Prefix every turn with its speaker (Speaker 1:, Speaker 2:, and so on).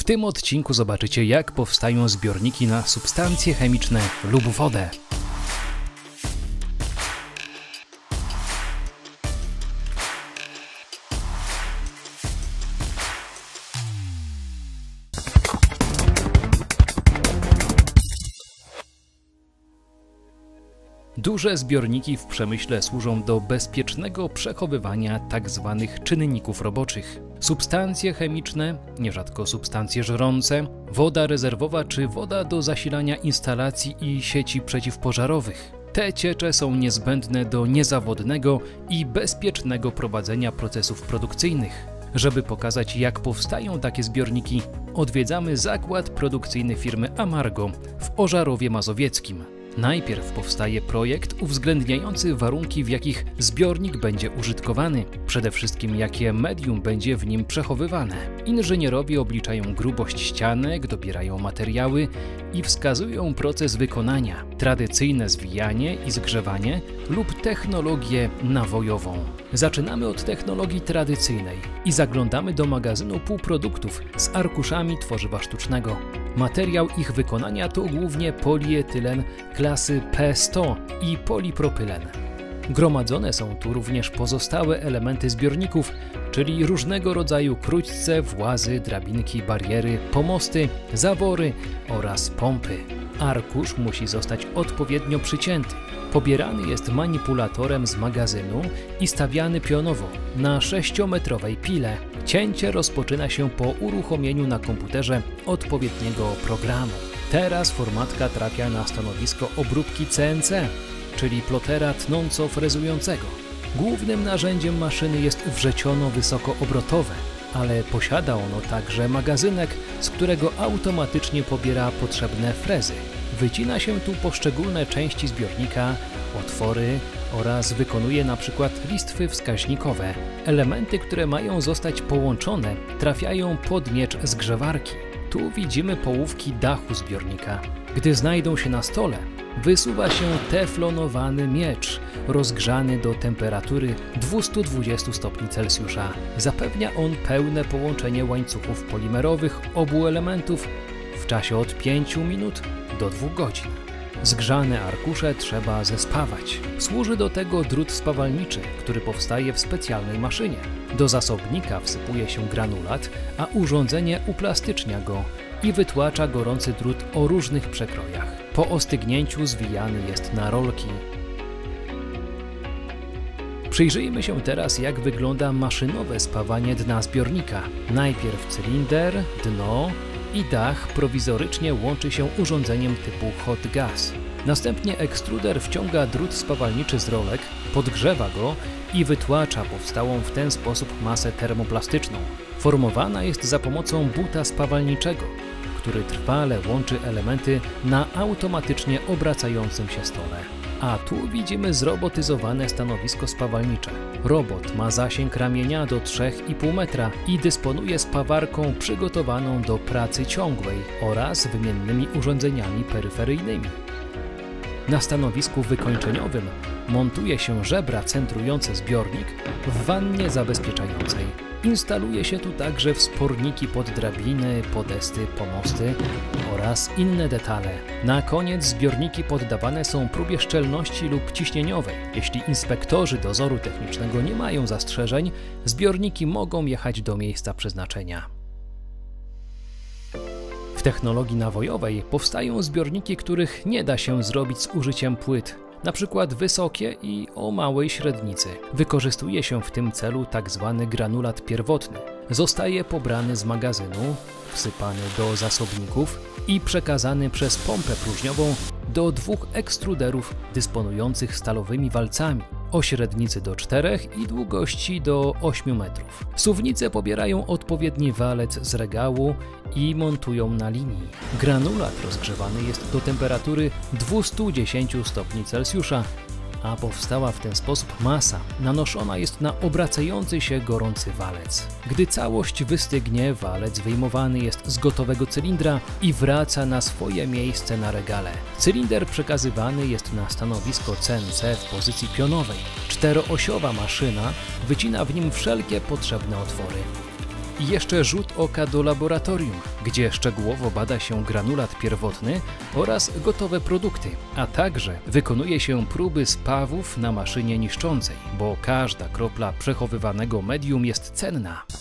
Speaker 1: tym odcinku zobaczycie, jak powstają zbiorniki na substancje chemiczne lub wodę. Duże zbiorniki w przemyśle służą do bezpiecznego przechowywania tzw. czynników roboczych. Substancje chemiczne, nierzadko substancje żrące, woda rezerwowa czy woda do zasilania instalacji i sieci przeciwpożarowych. Te ciecze są niezbędne do niezawodnego i bezpiecznego prowadzenia procesów produkcyjnych. Żeby pokazać, jak powstają takie zbiorniki, odwiedzamy zakład produkcyjny firmy Amargo w Ożarowie Mazowieckim. Najpierw powstaje projekt uwzględniający warunki, w jakich zbiornik będzie użytkowany, przede wszystkim jakie medium będzie w nim przechowywane. Inżynierowie obliczają grubość ścianek, dobierają materiały i wskazują proces wykonania, tradycyjne zwijanie i zgrzewanie lub technologię nawojową. Zaczynamy od technologii tradycyjnej i zaglądamy do magazynu półproduktów z arkuszami tworzywa sztucznego. Materiał ich wykonania to głównie polietylen klasy P100 i polipropylen. Gromadzone są tu również pozostałe elementy zbiorników, czyli różnego rodzaju króćce, włazy, drabinki, bariery, pomosty, zawory oraz pompy. Arkusz musi zostać odpowiednio przycięty. Pobierany jest manipulatorem z magazynu i stawiany pionowo na 6-metrowej pile. Cięcie rozpoczyna się po uruchomieniu na komputerze odpowiedniego programu. Teraz formatka trafia na stanowisko obróbki CNC, czyli plotera tnąco-frezującego. Głównym narzędziem maszyny jest wrzeciono wysokoobrotowe, ale posiada ono także magazynek, z którego automatycznie pobiera potrzebne frezy. Wycina się tu poszczególne części zbiornika, otwory oraz wykonuje np. listwy wskaźnikowe. Elementy, które mają zostać połączone, trafiają pod miecz zgrzewarki. Tu widzimy połówki dachu zbiornika. Gdy znajdą się na stole, wysuwa się teflonowany miecz, rozgrzany do temperatury 220 stopni Celsjusza. Zapewnia on pełne połączenie łańcuchów polimerowych obu elementów w czasie od 5 minut do 2 godzin. Zgrzane arkusze trzeba zespawać. Służy do tego drut spawalniczy, który powstaje w specjalnej maszynie. Do zasobnika wsypuje się granulat, a urządzenie uplastycznia go i wytłacza gorący drut o różnych przekrojach. Po ostygnięciu zwijany jest na rolki. Przyjrzyjmy się teraz, jak wygląda maszynowe spawanie dna zbiornika. Najpierw cylinder, dno i dach prowizorycznie łączy się urządzeniem typu hot gas. Następnie ekstruder wciąga drut spawalniczy z rolek, podgrzewa go i wytłacza powstałą w ten sposób masę termoplastyczną. Formowana jest za pomocą buta spawalniczego, który trwale łączy elementy na automatycznie obracającym się stole. A tu widzimy zrobotyzowane stanowisko spawalnicze. Robot ma zasięg ramienia do 3,5 metra i dysponuje spawarką przygotowaną do pracy ciągłej oraz wymiennymi urządzeniami peryferyjnymi. Na stanowisku wykończeniowym montuje się żebra centrujące zbiornik w wannie zabezpieczającej. Instaluje się tu także wsporniki pod drabiny, podesty, pomosty oraz inne detale. Na koniec zbiorniki poddawane są próbie szczelności lub ciśnieniowej. Jeśli inspektorzy dozoru technicznego nie mają zastrzeżeń, zbiorniki mogą jechać do miejsca przeznaczenia. W technologii nawojowej powstają zbiorniki, których nie da się zrobić z użyciem płyt, na przykład wysokie i o małej średnicy. Wykorzystuje się w tym celu tzw. granulat pierwotny. Zostaje pobrany z magazynu, wsypany do zasobników i przekazany przez pompę próżniową do 2 ekstruderów dysponujących stalowymi walcami o średnicy do 4 i długości do 8 metrów. Suwnice pobierają odpowiedni walec z regału i montują na linii. Granulat rozgrzewany jest do temperatury 210 stopni Celsjusza, a powstała w ten sposób masa nanoszona jest na obracający się gorący walec. Gdy całość wystygnie, walec wyjmowany jest z gotowego cylindra i wraca na swoje miejsce na regale. Cylinder przekazywany jest na stanowisko CNC w pozycji pionowej. 4-osiowa maszyna wycina w nim wszelkie potrzebne otwory. I jeszcze rzut oka do laboratorium, gdzie szczegółowo bada się granulat pierwotny oraz gotowe produkty, a także wykonuje się próby spawów na maszynie niszczącej, bo każda kropla przechowywanego medium jest cenna.